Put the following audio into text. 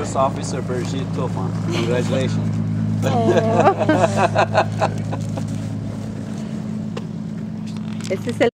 First Officer Brigitte Tofan. Congratulations. Ese es el